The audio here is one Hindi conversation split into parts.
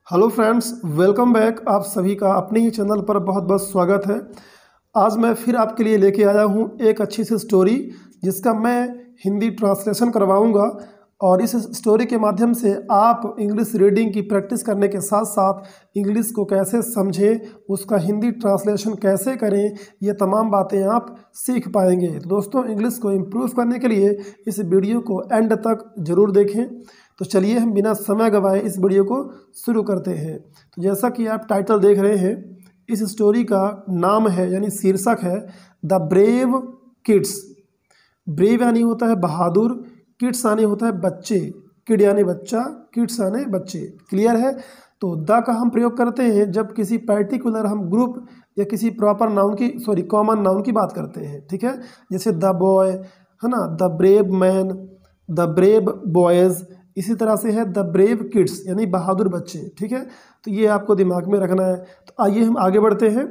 Hello friends, welcome back. आप सभी का अपने ही चैनल पर बहुत बहुत स्वागत है। आज मैं फिर आपके लिए लेके आया हूँ एक अच्छी सी स्टोरी जिसका मैं हिंदी ट्रांसलेशन करवाऊँगा और इस स्टोरी के माध्यम से आप इंग्लिश रीडिंग की प्रैक्टिस करने के साथ साथ इंग्लिश को कैसे समझें, उसका हिंदी ट्रांसलेशन कैसे करें, ये तमाम बातें आप सीख पाएंगे। तो दोस्तों, इंग्लिश को इम्प्रूव करने के लिए इस वीडियो को एंड तक ज़रूर देखें। तो चलिए हम बिना समय गंवाए इस वीडियो को शुरू करते हैं। तो जैसा कि आप टाइटल देख रहे हैं, इस स्टोरी का नाम है यानी शीर्षक है द ब्रेव किड्स। ब्रेव यानी होता है बहादुर, किड्स यानी होता है बच्चे, किड यानी बच्चा, किड्स यानी बच्चे। क्लियर है? तो द का हम प्रयोग करते हैं जब किसी पर्टिकुलर हम ग्रुप या किसी प्रॉपर नाउन की कॉमन नाउन की बात करते हैं। ठीक है, जैसे द बॉय है ना, the brave man, the brave boys. इसी तरह से है द ब्रेव किड्स यानी बहादुर बच्चे। ठीक है, तो ये आपको दिमाग में रखना है। तो आइए हम आगे बढ़ते हैं।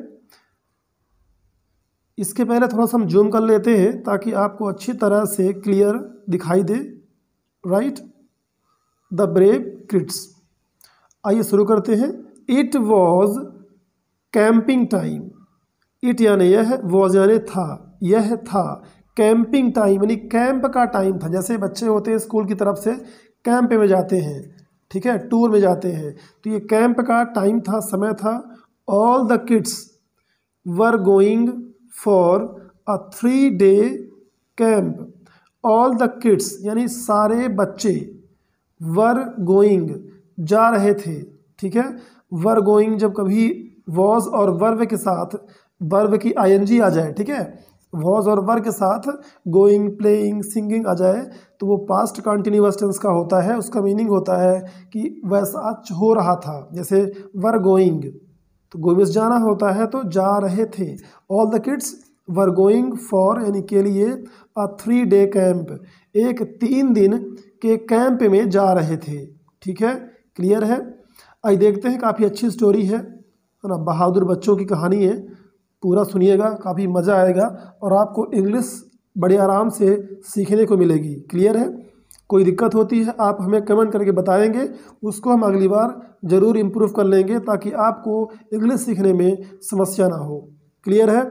इसके पहले थोड़ा सा हम जूम कर लेते हैं ताकि आपको अच्छी तरह से क्लियर दिखाई दे। Right, the brave kids. आइए शुरू करते हैं। It was camping time. It यानी यह, वॉज यानी था, यह था। कैंपिंग टाइम यानी कैंप का टाइम था। जैसे बच्चे होते हैं स्कूल की तरफ से कैंप में जाते हैं, ठीक है, टूर में जाते हैं, तो ये कैंप का टाइम था, समय था। All the kids were going for a 3 day camp. All the kids यानी सारे बच्चे, वर गोइंग जा रहे थे। ठीक है, वर गोइंग जब कभी वॉज और वर्ब के साथ वर्ब की आईएनजी आ जाए, ठीक है, वॉज और वर्ब के साथ गोइंग, प्लेइंग, सिंगिंग आ जाए तो वो पास्ट कंटिन्यूअस टेंस का होता है। उसका मीनिंग होता है कि वैसा हो रहा था। जैसे वर गोइंग, तो गोइंग जाना होता है, तो जा रहे थे। All the kids were going for यानी के लिए अ 3 डे कैंप, एक 3 दिन के कैंप में जा रहे थे। ठीक है, क्लियर है? आइए देखते हैं। काफ़ी अच्छी स्टोरी है ना, बहादुर बच्चों की कहानी है। पूरा सुनिएगा, काफ़ी मज़ा आएगा और आपको इंग्लिश बड़े आराम से सीखने को मिलेगी। क्लियर है? कोई दिक्कत होती है आप हमें कमेंट करके बताएंगे, उसको हम अगली बार ज़रूर इम्प्रूव कर लेंगे ताकि आपको इंग्लिश सीखने में समस्या ना हो। क्लियर है?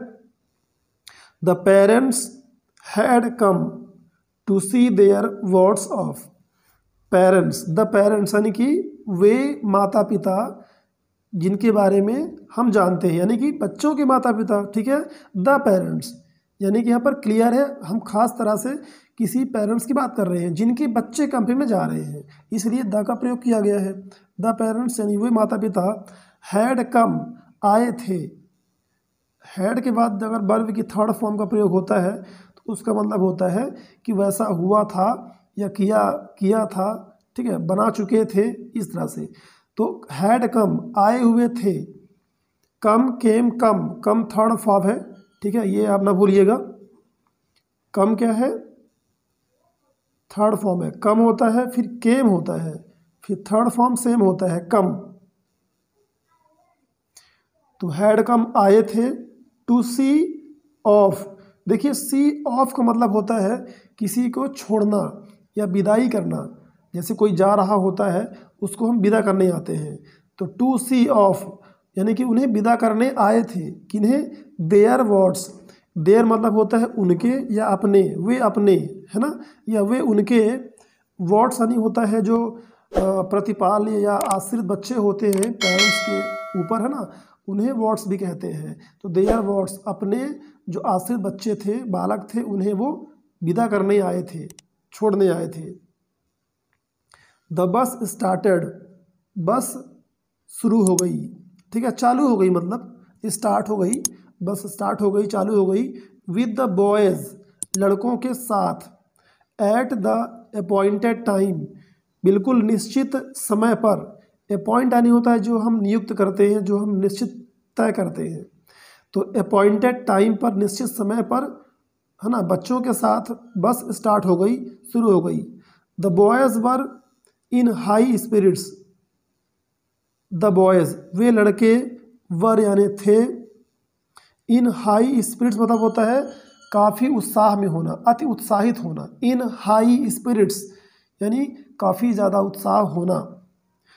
The parents had come to see their words of. Parents, the parents यानी कि वे माता पिता जिनके बारे में हम जानते हैं, यानी कि बच्चों के माता पिता। ठीक है, द पेरेंट्स यानी कि यहाँ पर क्लियर है, हम खास तरह से किसी पेरेंट्स की बात कर रहे हैं जिनके बच्चे कैंप में जा रहे हैं, इसलिए द का प्रयोग किया गया है। द पेरेंट्स यानी वे माता पिता, हैड कम आए थे। हैड के बाद अगर वर्ब की थर्ड फॉर्म का प्रयोग होता है तो उसका मतलब होता है कि वैसा हुआ था या किया था। ठीक है, बना चुके थे, इस तरह से। तो हैड कम आए हुए थे। कम, केम, कम, कम थर्ड फॉर्म है। ठीक है, ये आप ना भूलिएगा। कम क्या है? थर्ड फॉर्म है। कम होता है, फिर केम होता है, फिर थर्ड फॉर्म सेम होता है, कम। तो हैड कम आए थे। टू सी ऑफ, देखिए सी ऑफ का मतलब होता है किसी को छोड़ना या विदाई करना। जैसे कोई जा रहा होता है उसको हम विदा करने आते हैं, तो टू सी ऑफ यानी कि उन्हें विदा करने आए थे। किन्हें? Their words. देयर मतलब होता है उनके या अपने, वे अपने, है ना, या वे उनके। वर्ड्स यानी होता है जो प्रतिपाल या आश्रित बच्चे होते हैं पेरेंट्स के ऊपर, है ना, उन्हें वर्ड्स भी कहते हैं। तो देयर वर्ड्स, अपने जो आश्रित बच्चे थे, बालक थे, उन्हें वो विदा करने आए थे, छोड़ने आए थे। द बस स्टार्टेड, बस शुरू हो गई। ठीक है, चालू हो गई, मतलब स्टार्ट हो गई, बस स्टार्ट हो गई, चालू हो गई। विद द बॉयज़, लड़कों के साथ। एट द अपॉइंटेड टाइम, बिल्कुल निश्चित समय पर। अपॉइंट यानी होता है जो हम नियुक्त करते हैं, जो हम निश्चित तय करते हैं। तो अपॉइंटेड टाइम पर, निश्चित समय पर, है ना, बच्चों के साथ बस स्टार्ट हो गई, शुरू हो गई। The boys were in high spirits. The boys वे लड़के, वर यानी थे, इन हाई स्पिरिट्स मतलब होता है काफ़ी उत्साह में होना, अति उत्साहित होना। इन हाई स्पिरिट्स यानी काफ़ी ज़्यादा उत्साह होना।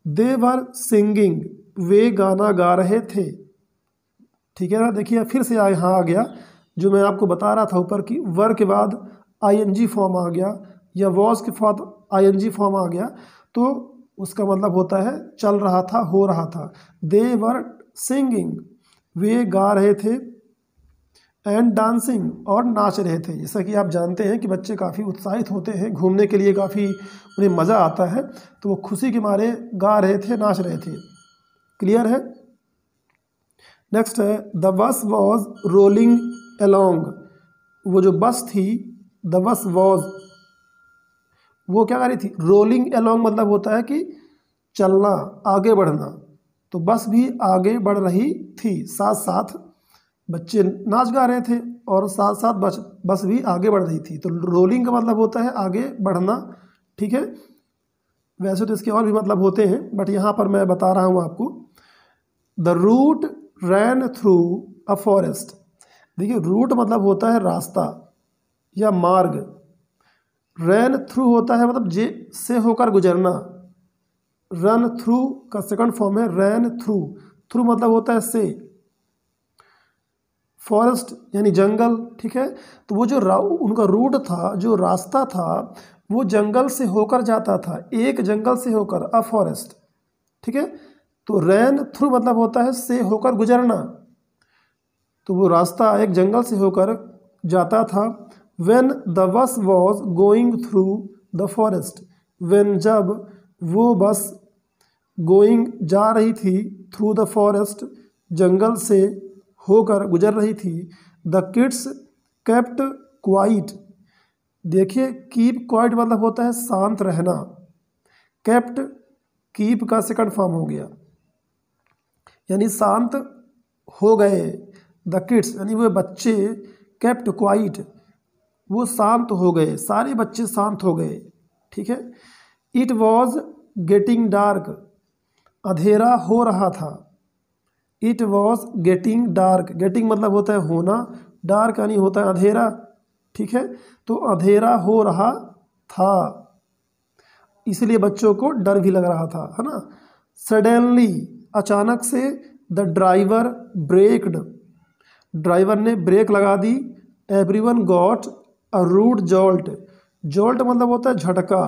दे वर सिंगिंग, वे गाना गा रहे थे। ठीक है ना, देखिए फिर से यहाँ आ गया जो मैं आपको बता रहा था ऊपर की, वर के बाद आईएनजी फॉर्म आ गया या वॉज के बाद आईएनजी फॉर्म आ गया, तो उसका मतलब होता है चल रहा था, हो रहा था। दे वर सिंगिंग, वे गा रहे थे, एंड डांसिंग, और नाच रहे थे। जैसा कि आप जानते हैं कि बच्चे काफ़ी उत्साहित होते हैं, घूमने के लिए काफ़ी उन्हें मज़ा आता है, तो वो खुशी के मारे गा रहे थे, नाच रहे थे। क्लियर है। नेक्स्ट है the bus was rolling along, वो जो बस थी, द बस वॉज, वो क्या कर रही थी, रोलिंग अलोंग मतलब होता है कि चलना, आगे बढ़ना, तो बस भी आगे बढ़ रही थी, साथ साथ बच्चे नाच गा रहे थे और साथ साथ बस भी आगे बढ़ रही थी। तो रोलिंग का मतलब होता है आगे बढ़ना। ठीक है, वैसे तो इसके और भी मतलब होते हैं, बट यहाँ पर मैं बता रहा हूँ आपको। The route ran through a forest, देखिए रूट मतलब होता है रास्ता या मार्ग, रैन थ्रू होता है मतलब जे से होकर गुजरना, रन थ्रू का सेकंड फॉर्म है रैन थ्रू, थ्रू मतलब होता है से, फॉरेस्ट यानी जंगल। ठीक है, तो वो जो उनका रूट था, जो रास्ता था, वो जंगल से होकर जाता था, एक जंगल से होकर, अ फॉरेस्ट। ठीक है, तो रैन थ्रू मतलब होता है से होकर गुजरना, तो वो रास्ता एक जंगल से होकर जाता था। When the bus was going through the forest, when जब वो बस गोइंग जा रही थी, थ्रू द फॉरेस्ट जंगल से होकर गुजर रही थी। द किड्स केप्ट क्वाइट, देखिए कीप क्वाइट मतलब होता है शांत रहना, केप्ट कीप का सेकंड फॉर्म हो गया, यानी शांत हो गए। द किड्स यानी वो बच्चे, केप्ट क्वाइट वो शांत हो गए, सारे बच्चे शांत हो गए। ठीक है, इट वॉज गेटिंग डार्क, अंधेरा हो रहा था। It was getting dark, getting मतलब होता है होना, डार्क यानी होता है अंधेरा। ठीक है, तो अंधेरा हो रहा था, इसलिए बच्चों को डर भी लग रहा था, है ना। सडनली, अचानक से, द ड्राइवर ब्रेक्ड, ड्राइवर ने ब्रेक लगा दी। Everyone got a rude jolt, jolt मतलब होता है झटका।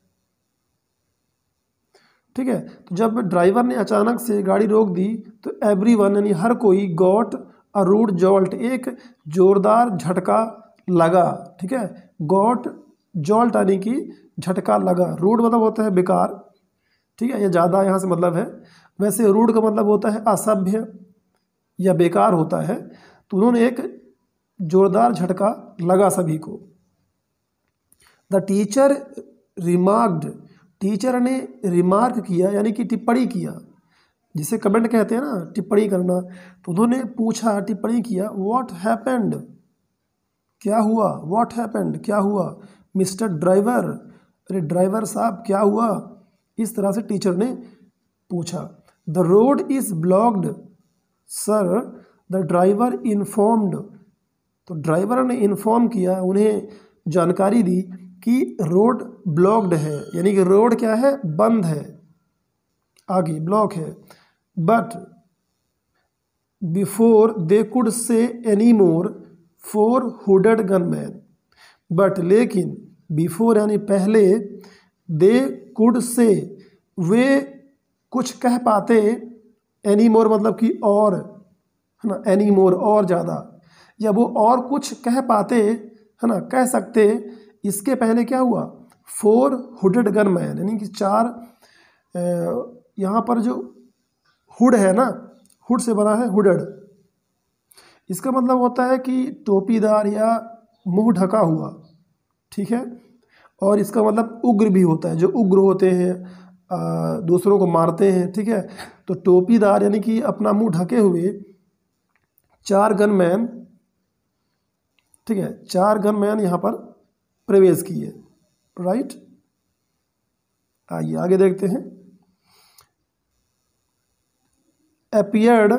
ठीक है, तो जब ड्राइवर ने अचानक से गाड़ी रोक दी तो एवरीवन यानी हर कोई, गॉट अ रूड जॉल्ट, एक जोरदार झटका लगा। ठीक है, गॉट जॉल्ट यानी कि झटका लगा, रूड मतलब होता है बेकार। ठीक है, ये ज़्यादा यहाँ से मतलब है, वैसे रूड का मतलब होता है असभ्य या बेकार होता है, तो उन्होंने एक जोरदार झटका लगा सभी को। द टीचर रिमार्क्ड, टीचर ने रिमार्क किया यानी कि टिप्पणी किया, जिसे कमेंट कहते हैं ना, टिप्पणी करना, तो उन्होंने पूछा, टिप्पणी किया, व्हाट हैपेंड, क्या हुआ, व्हाट हैपेंड क्या हुआ, मिस्टर ड्राइवर, अरे ड्राइवर साहब क्या हुआ, इस तरह से टीचर ने पूछा। The road is blocked sir, the driver informed, तो ड्राइवर ने इन्फॉर्म किया, उन्हें जानकारी दी कि रोड ब्लॉक्ड है, यानी कि रोड क्या है, बंद है, आगे ब्लॉक है। But before they could see any more, four hooded gunmen, but लेकिन, बिफोर यानी पहले, दे कुड से वे कुछ कह पाते, एनी मोर मतलब कि और, है ना, एनी मोर और ज़्यादा, या वो और कुछ कह पाते, है ना, कह सकते। इसके पहले क्या हुआ, फोर हुडेड गनमैन यानी कि चार, यहाँ पर जो हुड है ना, हुड से बना है हुडेड, इसका मतलब होता है कि टोपीदार या मुंह ढका हुआ। ठीक है, और इसका मतलब उग्र भी होता है, जो उग्र होते हैं, दूसरों को मारते हैं। ठीक है, तो टोपीदार यानी कि अपना मुंह ढके हुए चार गनमैन, ठीक है, चार गनमैन यहाँ पर प्रवेश किए। राइट, आइए आगे देखते हैं। अपीयर्ड,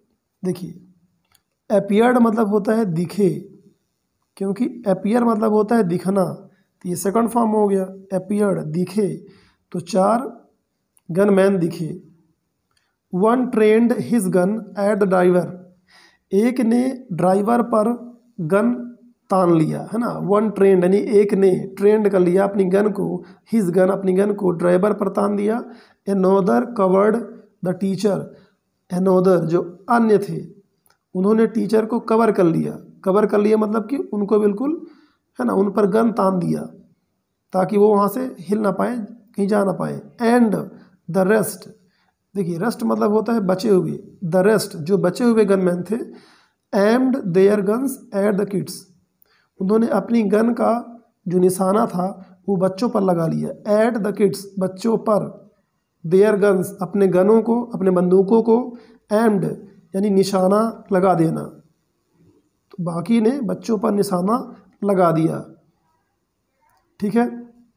देखिए अपीयर्ड मतलब होता है दिखे, क्योंकि अपीयर मतलब होता है दिखना, तो ये सेकंड फॉर्म हो गया, अपीयर्ड दिखे, तो चार गनमैन दिखे। One trained his gun at the driver, एक ने ड्राइवर पर गन तान लिया, है ना। वन ट्रेंड यानी एक ने ट्रेंड कर लिया अपनी गन को, हिज गन अपनी गन को ड्राइवर पर तान दिया। Another covered the teacher, another जो अन्य थे उन्होंने टीचर को कवर कर लिया। कवर कर लिया मतलब कि उनको बिल्कुल, है ना, उन पर गन तान दिया ताकि वो वहाँ से हिल ना पाए, कहीं जा ना पाए। एंड द रेस्ट, देखिए रेस्ट मतलब होता है बचे हुए, द रेस्ट जो बचे हुए गनमैन थे, aimed their guns at the kids, उन्होंने अपनी गन का जो निशाना था वो बच्चों पर लगा लिया। एट द किड्स बच्चों पर, देयर गन्स अपने गनों को, अपने बंदूकों को, एम्ड यानी निशाना लगा देना, तो बाकी ने बच्चों पर निशाना लगा दिया। ठीक है।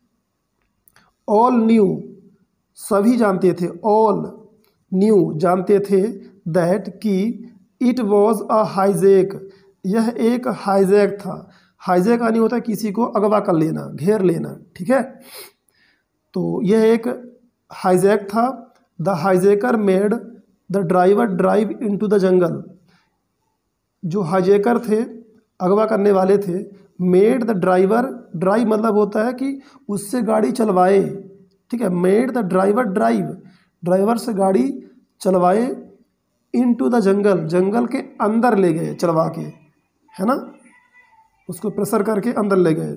ऑल न्यू, सभी जानते थे, ऑल न्यू जानते थे, दैट कि इट वॉज अ हाईजैक, यह एक हाईजैक था। हाईजैक यानी होता है किसी को अगवा कर लेना, घेर लेना। ठीक है, तो यह एक हाईजैक था। The hijacker made the driver drive into the jungle, जो हाईजैकर थे, अगवा करने वाले थे, मेड द ड्राइवर, ड्राइव मतलब होता है कि उससे गाड़ी चलवाए। ठीक है, made the driver drive, driver से गाड़ी चलवाए, इनटू द जंगल, जंगल के अंदर ले गए चलवा के, है ना, उसको प्रेशर करके अंदर ले गए।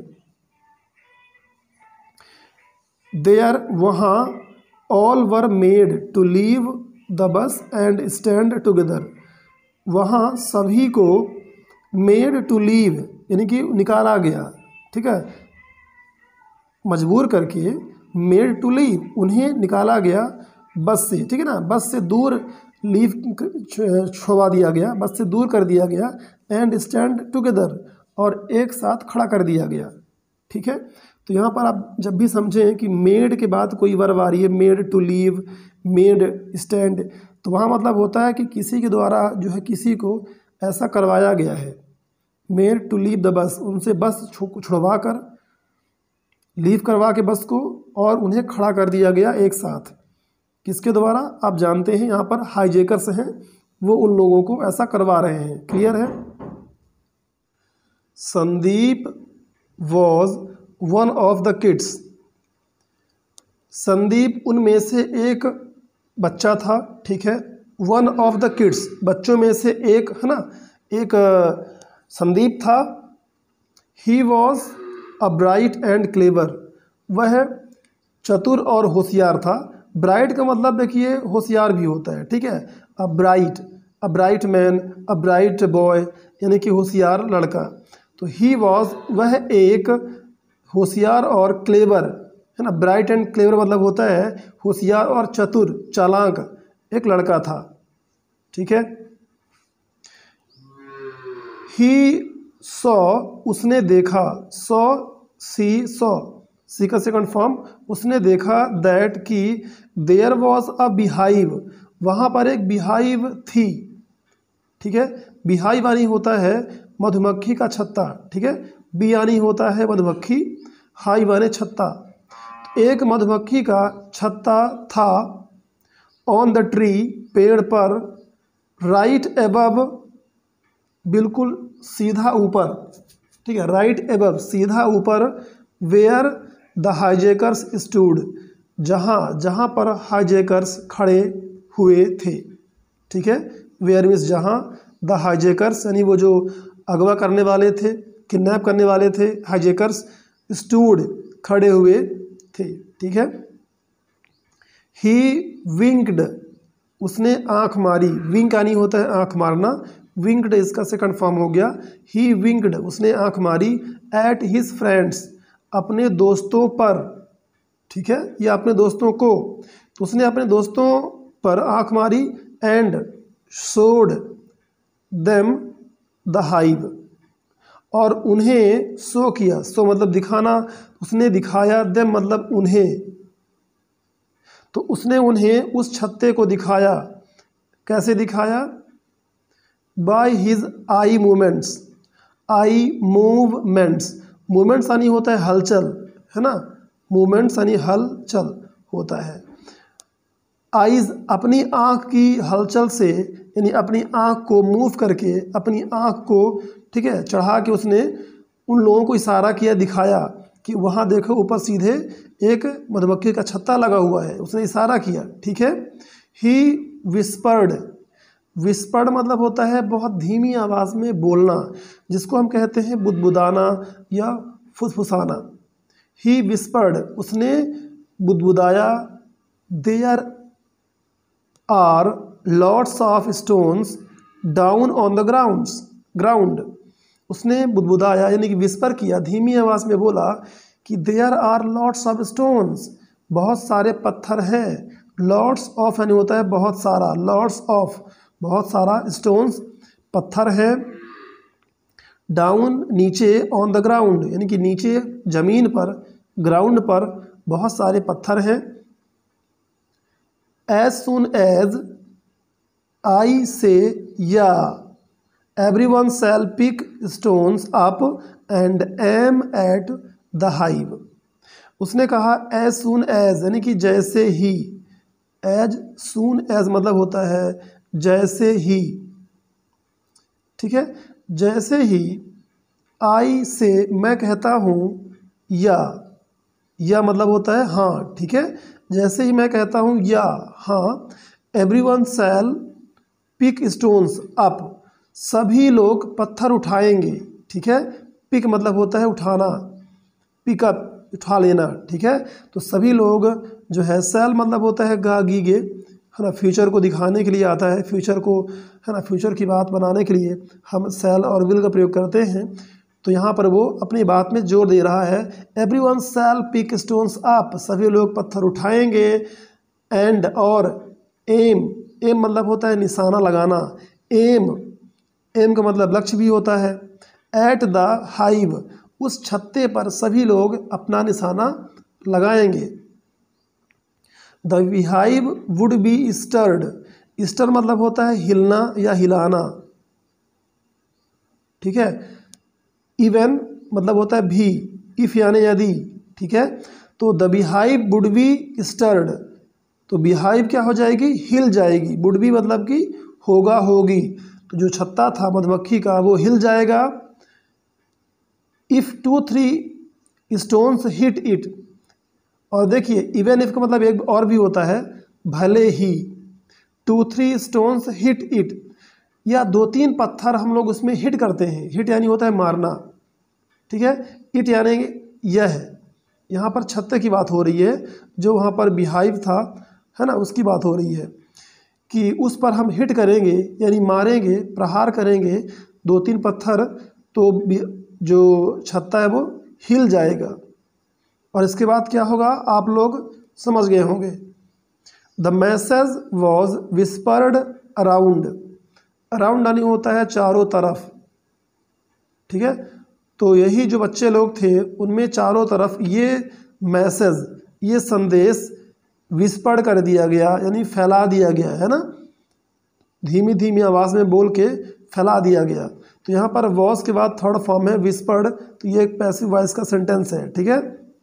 देयर, वहाँ, all were made to leave the bus and stand together, वहाँ सभी को मेड टू लीव यानी कि निकाला गया। ठीक है, मजबूर करके, मेड टू लीव उन्हें निकाला गया बस से। ठीक है ना, बस से दूर लीव छुड़वा दिया गया, बस से दूर कर दिया गया। एंड स्टैंड टुगेदर, और एक साथ खड़ा कर दिया गया। ठीक है, तो यहाँ पर आप जब भी समझें कि मेड के बाद कोई वर्ब आ रही है, made to leave, made stand, तो वहाँ मतलब होता है कि किसी के द्वारा जो है किसी को ऐसा करवाया गया है। मेड टू लीव द बस, उनसे बस छुड़वा कर, लीव करवा के बस को, और उन्हें खड़ा कर दिया गया एक साथ। किसके द्वारा, आप जानते हैं यहाँ पर हाईजैकर्स हैं, वो उन लोगों को ऐसा करवा रहे हैं। क्लियर है। Sandeep was one of the kids, Sandeep उनमें से एक बच्चा था। ठीक है, वन ऑफ द किड्स बच्चों में से एक, है ना, एक संदीप था। He was a bright and clever, वह चतुर और होशियार था। ब्राइट का मतलब देखिए होशियार भी होता है। ठीक है, a bright man, a bright boy यानी कि होशियार लड़का। तो ही वॉज, वह एक होशियार और क्लेवर, है ना, ब्राइट एंड क्लेवर मतलब होता है होशियार और चतुर, चालाक एक लड़का था। ठीक है। ही सॉ, उसने देखा, सॉ, सी का सेकंड फॉर्म, उसने देखा, दैट कि देयर वॉज अ बिहाइव, वहाँ पर एक बिहाइव थी। ठीक है, बिहाइव यानी होता है मधुमक्खी का छत्ता। ठीक है, बी यानी होता है मधुमक्खी, हाइव यानी छत्ता। एक मधुमक्खी का छत्ता था, ऑन द ट्री, पेड़ पर, राइट एबव, बिल्कुल सीधा ऊपर। ठीक है, राइट एबव सीधा ऊपर, वेयर द हाईजैकर्स स्टूड, जहाँ पर हाईजैकर्स खड़े हुए थे। ठीक है, वेयर मीन्स जहाँ, द हाईजैकर्स यानी वो जो अगवा करने वाले थे, किडनैप करने वाले थे, हाईजैकर्स, स्टूड खड़े हुए थे। ठीक है। ही विंक्ड, उसने आँख मारी, विंक यानी होता है आँख मारना, विंक्ड इसका सेकंड फॉर्म हो गया। ही विंक्ड, उसने आँख मारी, एट हिज फ्रेंड्स, अपने दोस्तों पर। ठीक है, या अपने दोस्तों को, तो उसने अपने दोस्तों पर आँख मारी। And showed them the hive, और उन्हें शो किया, शो मतलब दिखाना, उसने दिखाया, देम मतलब उन्हें, तो उसने उन्हें उस छत्ते को दिखाया। कैसे दिखाया, by his eye movements, eye movements, movements यानी होता है हलचल, है ना, मूवमेंट्स यानी हलचल होता है। आइज अपनी आँख की हलचल से, यानी अपनी आँख को मूव करके, अपनी आँख को ठीक है चढ़ा के उसने उन लोगों को इशारा किया, दिखाया कि वहाँ देखो ऊपर सीधे एक मधुमक्खी का छत्ता लगा हुआ है, उसने इशारा किया। ठीक है। ही विस्पर्ड, विस्पर्ड मतलब होता है बहुत धीमी आवाज़ में बोलना, जिसको हम कहते हैं बुदबुदाना या फुसफुसाना। ही विस्पर्ड, उसने बुदबुदाया। There are lots of stones down on the ground. उसने बुदबुदाया यानी कि विस्पर किया, धीमी आवाज़ में बोला कि there are lots of stones, बहुत सारे पत्थर हैं। लॉट्स ऑफ यानी होता है बहुत सारा, लॉट्स ऑफ बहुत सारा, स्टोन्स पत्थर है। डाउन नीचे, ऑन द ग्राउंड यानी कि नीचे जमीन पर, ग्राउंड पर बहुत सारे पत्थर हैं। एज सुन एज आई से या everyone shall pick stones up and aim at the hive। उसने कहा as soon as यानी कि जैसे ही, as soon as मतलब होता है जैसे ही। ठीक है। जैसे ही, आई से मैं कहता हूँ, या मतलब होता है हाँ। ठीक है। जैसे ही मैं कहता हूँ या हाँ, everyone shall pick stones up, सभी लोग पत्थर उठाएंगे। ठीक है। पिक मतलब होता है उठाना, पिकअप उठा लेना। ठीक है। तो सभी लोग जो है, सेल मतलब होता है गीगे, है ना, फ्यूचर को दिखाने के लिए आता है, फ्यूचर को, है ना, फ्यूचर की बात बनाने के लिए हम सेल और विल का प्रयोग करते हैं। तो यहाँ पर वो अपनी बात में जोर दे रहा है, everyone shall pick stones up, सभी लोग पत्थर उठाएंगे। एंड और एम, एम मतलब होता है निशाना लगाना, एम, एम का मतलब लक्ष्य भी होता है। एट द हाइव, उस छत्ते पर सभी लोग अपना निशाना लगाएंगे। The hive would be stirred, stir मतलब होता है हिलना या हिलाना। ठीक है। इवन मतलब होता है भी, इफ यानी यदि। ठीक है। तो the beehive would be stirred, तो बिहाइव क्या हो जाएगी, हिल जाएगी। वुड बी मतलब कि होगा, होगी। तो जो छत्ता था मधुमक्खी का वो हिल जाएगा। इफ़ 2-3 स्टोन्स हिट इट, और देखिए इवन इफ का मतलब एक और भी होता है, भले ही। 2-3 स्टोन्स हिट इट, या 2-3 पत्थर हम लोग उसमें हिट करते हैं। हिट यानी होता है मारना। ठीक है। इट यानी यह है, यहाँ पर छत्ते की बात हो रही है, जो वहाँ पर बिहाइव था, है ना, उसकी बात हो रही है कि उस पर हम हिट करेंगे यानी मारेंगे, प्रहार करेंगे 2-3 पत्थर, तो जो छत्ता है वो हिल जाएगा। और इसके बाद क्या होगा आप लोग समझ गए होंगे। The message was whispered around, around यानी होता है चारों तरफ। ठीक है। तो यही जो बच्चे लोग थे उनमें चारों तरफ ये मैसेज, ये संदेश विस्पर्ड कर दिया गया, यानी फैला दिया गया, है ना, धीमी धीमी आवाज़ में बोल के फैला दिया गया। तो यहाँ पर वॉज के बाद थर्ड फॉर्म है विस्पर्ड, तो ये एक पैसिव वॉइस का सेंटेंस है। ठीक है।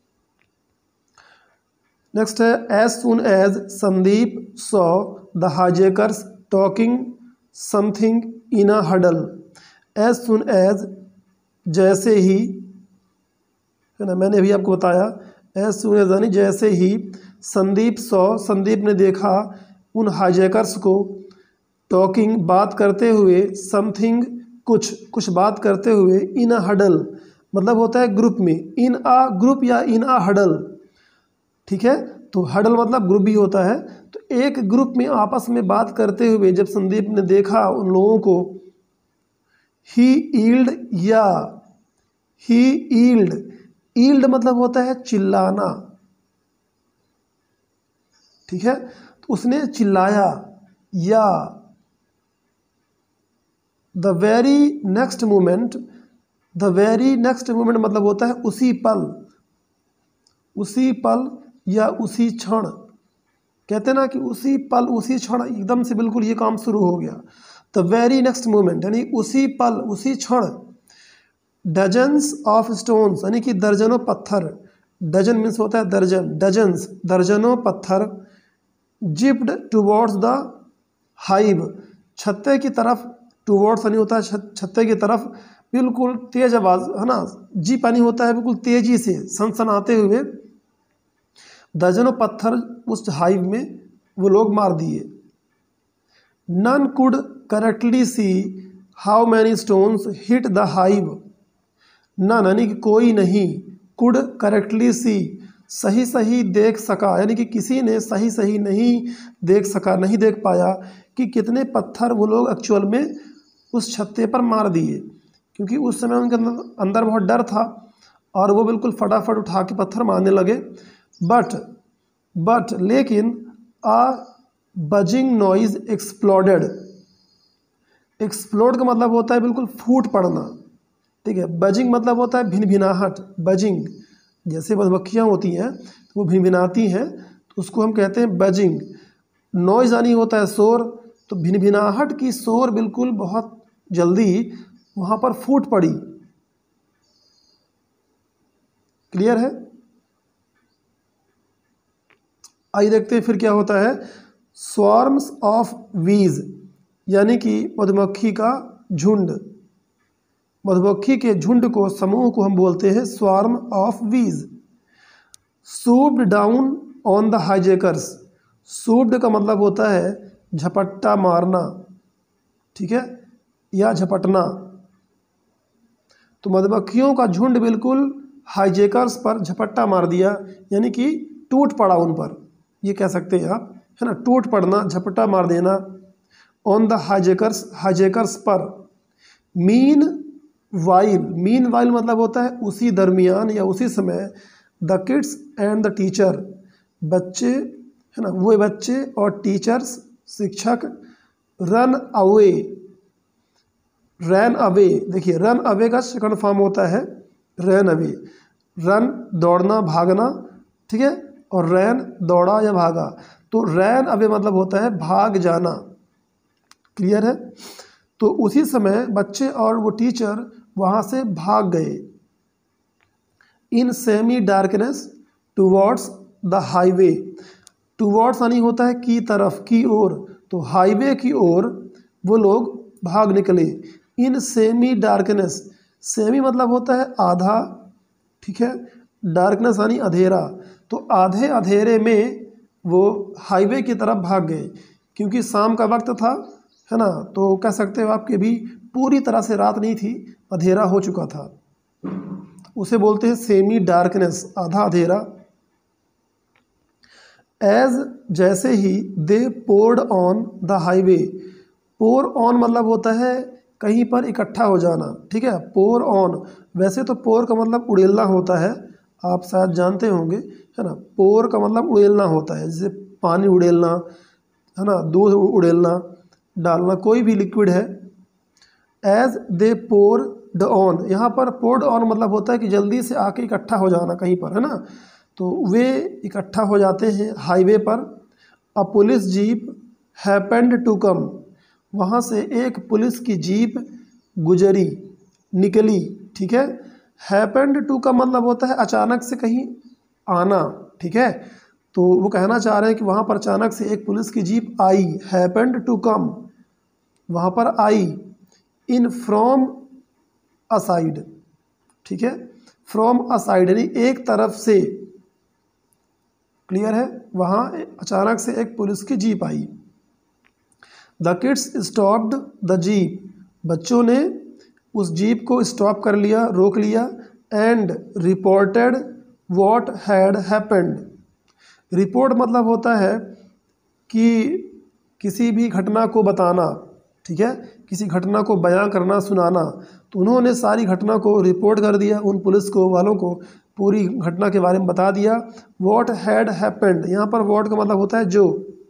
नेक्स्ट है as soon as Sandeep saw the hijackers talking something in a huddle. As soon as जैसे ही, है ना, मैंने अभी आपको बताया एज सुन एज यानी जैसे ही। संदीप सॉ, संदीप ने देखा उन हाइजैकर्स को, टॉकिंग बात करते हुए, समथिंग कुछ बात करते हुए, इन अ हडल मतलब होता है ग्रुप में, इन अ ग्रुप या इन अ हडल। ठीक है। तो हडल मतलब ग्रुप भी होता है। तो एक ग्रुप में आपस में बात करते हुए जब संदीप ने देखा उन लोगों को, ही ईल्ड, या ही ईल्ड, ईल्ड मतलब होता है चिल्लाना। ठीक है। तो उसने चिल्लाया, या the very next moment, the very next moment मतलब होता है उसी पल, उसी पल या उसी क्षण। कहते हैं ना कि उसी पल उसी क्षण, एकदम से बिल्कुल ये काम शुरू हो गया। द वेरी नेक्स्ट मोमेंट यानी उसी पल उसी क्षण। डजन्स ऑफ स्टोन्स यानी कि दर्जनों पत्थर, डजन मीन्स होता है दर्जन, डजन्स दर्जनों पत्थर, जिप्ड टूवर्ड्स द हाइव, छत्ते की तरफ, टूवर्ड्स यानी होता है छत्ते की तरफ, बिल्कुल तेज आवाज है ना, जीप यानी होता है बिल्कुल तेजी से सनसनाते हुए, दर्जनों पत्थर उस हाइव में वो लोग मार दिए। None could correctly see how many stones hit the hive, none यानी कि कोई नहीं, कुड करेक्टली सी सही सही देख सका, यानी कि किसी ने सही सही नहीं देख सका, नहीं देख पाया कि कितने पत्थर वो लोग एक्चुअल में उस छत्ते पर मार दिए, क्योंकि उस समय उनके अंदर बहुत डर था और वो बिल्कुल फटाफट उठा के पत्थर मारने लगे। बट लेकिन a buzzing noise exploded, explode का मतलब होता है बिल्कुल फूट पड़ना, ठीक है। बजिंग मतलब होता है भिनभिनाहट, बजिंग जैसे मधुमक्खियाँ होती हैं तो वो भिनभिनाती हैं तो उसको हम कहते हैं बजिंग। नॉइज यानी होता है शोर, तो भिनभिनाहट की शोर बिल्कुल बहुत जल्दी वहाँ पर फूट पड़ी। क्लियर है? आइए देखते हैं फिर क्या होता है। स्वार्म्स ऑफ बीज यानी कि मधुमक्खी का झुंड, मधुमक्खी के झुंड को, समूह को हम बोलते हैं swarm of bees. Swooped down on the hijackers, swooped का मतलब होता है झपट्टा मारना, ठीक है, या झपटना। तो मधुमक्खियों का झुंड बिल्कुल हाईजैकर्स पर झपट्टा मार दिया, यानी कि टूट पड़ा उन पर, ये कह सकते हैं आप, है ना, टूट पड़ना, झपट्टा मार देना। ऑन द हाईजैकर्स, हाईजैकर्स पर। मीन वाइल मतलब होता है उसी दरमियान या उसी समय। The kids and the teacher, बच्चे है ना, वो बच्चे और टीचर्स, शिक्षक। रन अवे, रन अवे, देखिए रन अवे का सेकंड फॉर्म होता है रन अवे। रन दौड़ना, भागना, ठीक है, और रैन दौड़ा या भागा, तो रैन अवे मतलब होता है भाग जाना। क्लियर है? तो उसी समय बच्चे और वो टीचर वहाँ से भाग गए। In semi darkness towards the highway, towards यानी होता है की तरफ, की ओर, तो हाईवे की ओर वो लोग भाग निकले। इन सेमी डार्कनेस, सेमी मतलब होता है आधा, ठीक है, डार्कनेस यानी अंधेरा, तो आधे अंधेरे में वो हाईवे की तरफ भाग गए, क्योंकि शाम का वक्त था, है ना, तो कह सकते हो आपके भी पूरी तरह से रात नहीं थी, अंधेरा हो चुका था, उसे बोलते हैं सेमी डार्कनेस, आधा अंधेरा। एज जैसे ही they poured on the highway, pour on मतलब होता है कहीं पर इकट्ठा हो जाना, ठीक है, पोर ऑन, वैसे तो पोर का मतलब उड़ेलना होता है, आप शायद जानते होंगे, है ना, पोर का मतलब उड़ेलना होता है, जैसे पानी उड़ेलना, है ना, दूध उड़ेलना, डालना, कोई भी लिक्विड है। एज दे पोर्ड ऑन, यहाँ पर पोर्ड ऑन मतलब होता है कि जल्दी से आके इकट्ठा हो जाना कहीं पर, है ना, तो वे इकट्ठा हो जाते हैं हाईवे पर। A police jeep happened to come, वहाँ से एक पुलिस की जीप गुजरी, निकली, ठीक है। हैपेंड टू का मतलब होता है अचानक से कहीं आना, ठीक है, तो वो कहना चाह रहे हैं कि वहाँ पर अचानक से एक पुलिस की जीप आई, हैपेंड टू कम, वहाँ पर आई। इन फ्रॉम अ साइड, ठीक है, फ्रॉम अ साइड यानी एक तरफ से। क्लियर है? वहाँ अचानक से एक पुलिस की जीप आई। The kids stopped the jeep, बच्चों ने उस जीप को स्टॉप कर लिया, रोक लिया। And reported what had happened, report मतलब होता है कि किसी भी घटना को बताना, ठीक है, किसी घटना को बयां करना, सुनाना, तो उन्होंने सारी घटना को रिपोर्ट कर दिया, उन पुलिस को वालों को पूरी घटना के बारे में बता दिया। व्हाट हैड हैपेंड, यहाँ पर व्हाट का मतलब होता है जो,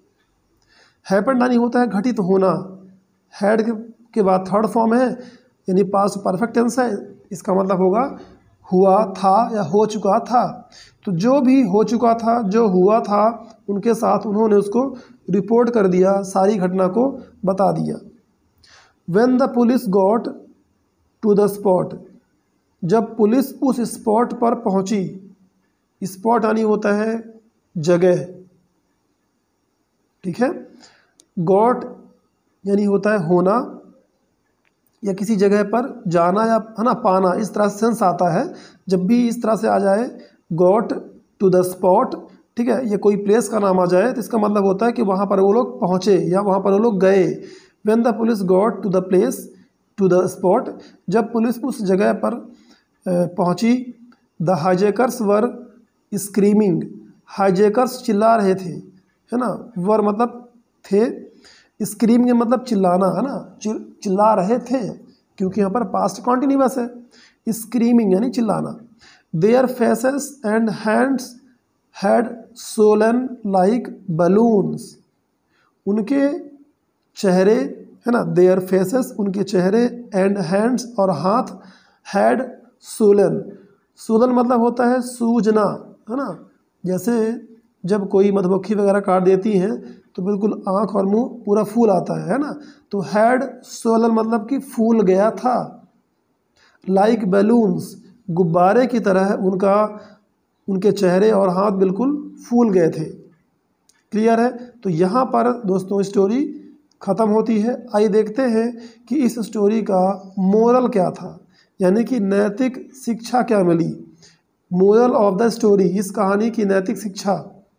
हैपेंड यानी होता है घटित होना, हैड के बाद थर्ड फॉर्म है यानी पास्ट परफेक्ट टेंस है, इसका मतलब होगा हुआ था या हो चुका था। तो जो भी हो चुका था, जो हुआ था उनके साथ उन्होंने उसको रिपोर्ट कर दिया, सारी घटना को बता दिया। When the police got to the spot, जब पुलिस उस स्पॉट पर पहुंची, स्पॉट यानी होता है जगह, ठीक है। गॉट यानी होता है होना या किसी जगह पर जाना या है ना पाना, इस तरह से सेंस आता है। जब भी इस तरह से आ जाए गॉट टू द स्पॉट, ठीक है, ये कोई प्लेस का नाम आ जाए तो इसका मतलब होता है कि वहाँ पर वो लोग पहुँचे या वहाँ पर वो लोग गए। When the police got to the place to the spot, जब पुलिस उस जगह पर पहुँची, the hijackers were screaming, hijackers चिल्ला रहे थे, है ना, वर मतलब थे, स्क्रीमिंग मतलब चिल्लाना, है ना, चिल्ला रहे थे, क्योंकि यहाँ पर पास्ट कॉन्टिन्यूअस है, स्क्रीमिंग यानी चिल्लाना। Their faces and hands had swollen like balloons, उनके चेहरे, है ना, देयर फेसेस उनके चेहरे, एंड हैंड्स और हाथ, हैड सोलन, सोलन मतलब होता है सूजना, है ना, जैसे जब कोई मधुमक्खी वगैरह काट देती हैं तो बिल्कुल आँख और मुंह पूरा फूल आता है ना, तो हैड सोलन मतलब कि फूल गया था। लाइक बैलून्स, गुब्बारे की तरह उनके चेहरे और हाथ बिल्कुल फूल गए थे। क्लियर है। तो यहाँ पर दोस्तों स्टोरी ख़त्म होती है। आइए देखते हैं कि इस स्टोरी का मोरल क्या था, यानी कि नैतिक शिक्षा क्या मिली। मोरल ऑफ द स्टोरी, इस कहानी की नैतिक शिक्षा।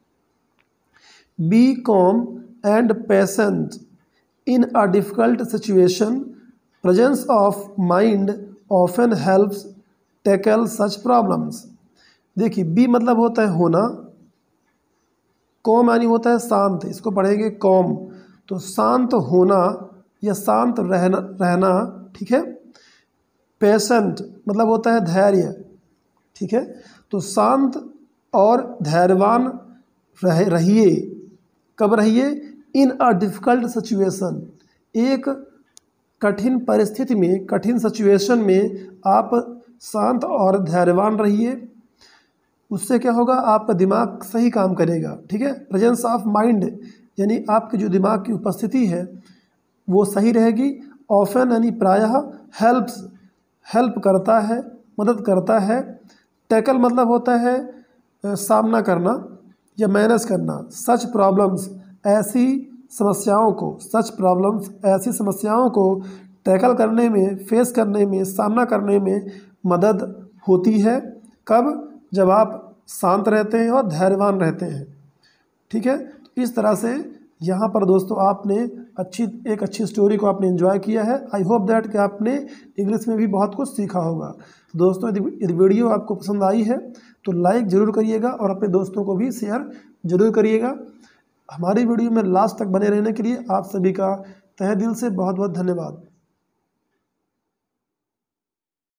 Be calm and patient in a difficult situation, presence of mind often helps tackle such problems. देखिए बी मतलब होता है होना, कॉम यानी होता है शांत, इसको पढ़ेंगे कॉम, तो शांत होना या शांत रहना, ठीक है। पेशेंट मतलब होता है धैर्य, ठीक है, तो शांत और धैर्यवान रहिए। कब रहिए? इन अ डिफ़िकल्ट सिचुएशन, एक कठिन परिस्थिति में, कठिन सिचुएशन में आप शांत और धैर्यवान रहिए। उससे क्या होगा, आपका दिमाग सही काम करेगा, ठीक है। प्रेजेंस ऑफ माइंड यानी आपके जो दिमाग की उपस्थिति है वो सही रहेगी। ऑफन यानी प्रायः, हेल्प्स हेल्प करता है, मदद करता है। टैकल मतलब होता है सामना करना या मैनेज करना। सच प्रॉब्लम्स ऐसी समस्याओं को, सच प्रॉब्लम्स ऐसी समस्याओं को टैकल करने में, फेस करने में, सामना करने में मदद होती है। कब? जब आप शांत रहते हैं और धैर्यवान रहते हैं, ठीक है। तो इस तरह से यहाँ पर दोस्तों आपने एक अच्छी स्टोरी को आपने एंजॉय किया है। आई होप दैट कि आपने इंग्लिश में भी बहुत कुछ सीखा होगा। तो दोस्तों यदि वीडियो आपको पसंद आई है तो लाइक ज़रूर करिएगा और अपने दोस्तों को भी शेयर ज़रूर करिएगा। हमारी वीडियो में लास्ट तक बने रहने के लिए आप सभी का तहे दिल से बहुत बहुत धन्यवाद।